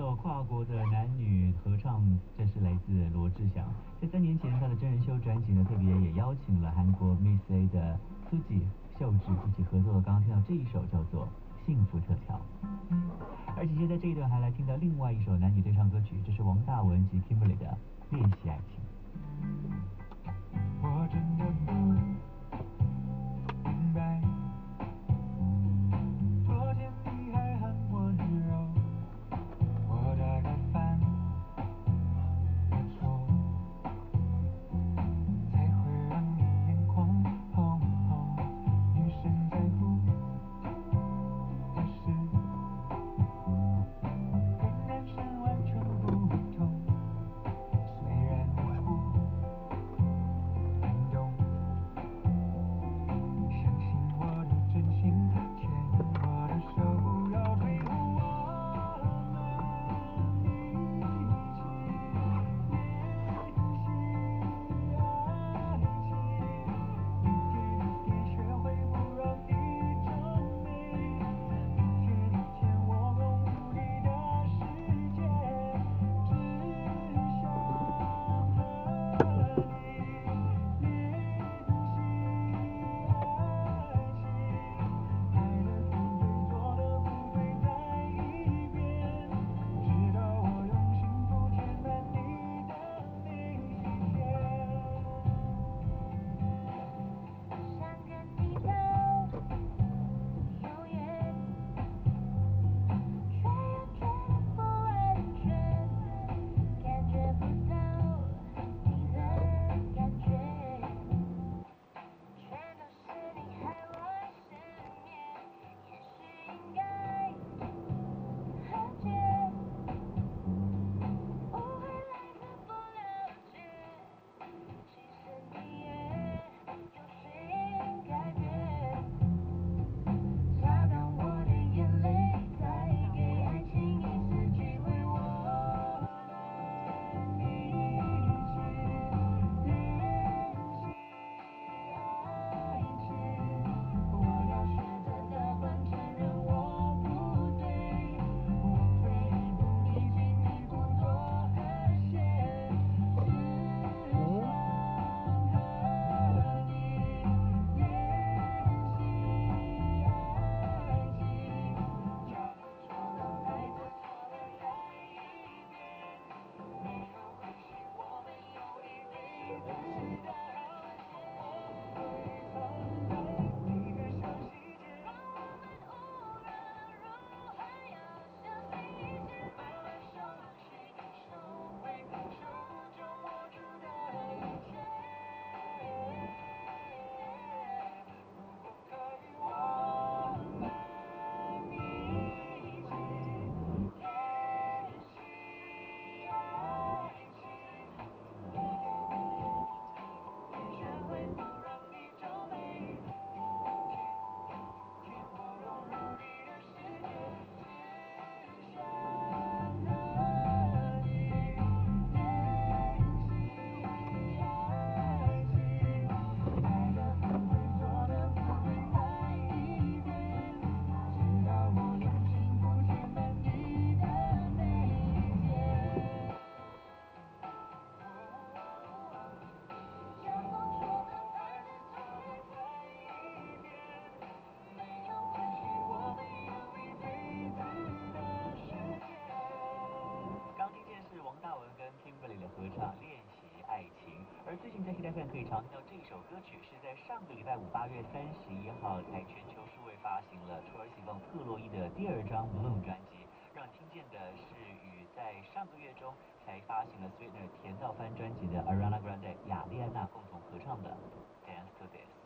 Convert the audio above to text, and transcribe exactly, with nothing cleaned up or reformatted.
首跨国的男女合唱，这是来自罗志祥。在三年前，他的真人秀专辑呢，特别也邀请了韩国 Miss A 的苏吉、秀智一起合作了。刚刚听到这一首叫做《幸福特调》，而紧接在这一段还来听到另外一首男女对唱歌曲，这是王大文及 Kimberly 的《练习爱情》。 我真的不明白，昨天你还喊我女友，我大概犯了错，才会让你眼眶红红。女生在乎的事，跟男生完全不同。虽然我不感动，相信我的真心，牵我的手，不要退步，我们一起练习爱情，一点一点学会不让你皱眉，一天一天我用无力的时间，只想和你练习爱情，爱的不对，做的不对，再一遍，直到我用幸福填满你的每一天。想跟你走永远，却又觉得不安全，感觉不到你的感觉，全都是你害我失眠。也许应该和解，误会来自不了解，其实你也有心改变，擦干我的眼泪，再给爱情一次机会，我们一起练习爱情。我要学着大方承认我不对，我退一步，你进一步做和谐，只想和你练习爱情，脚步错了，孩子错了，再一遍，没有关系，我们有一辈子的好结，我会放开每个小细节，让我们无论如何要相信一切，慢慢熟悉，收回手中握住的一切。如果可以，我们一起练习爱情，一点一点学会不让你皱眉，一天一天我用努力的时间，只想和你练习爱情，爱的不对，做的不对，再一遍，直到我用幸福填满你的每一天。像风说的，爱的错了，再一遍，没有关系，我们有一辈子的时间。 刚听见是王大文跟 Kimberly 的合唱《练习爱情》，而最近在 Hit F M 可以常听到这首歌曲，是在上个礼拜五八月三十一号在全球数位发行了土耳其帮特洛伊的第二张 Bloom 专辑，让你听见的是与在上个月中才发行了 Sweetener 甜到翻专辑的 Ariana Grande 雅丽安娜共同合唱的《Dance to This》。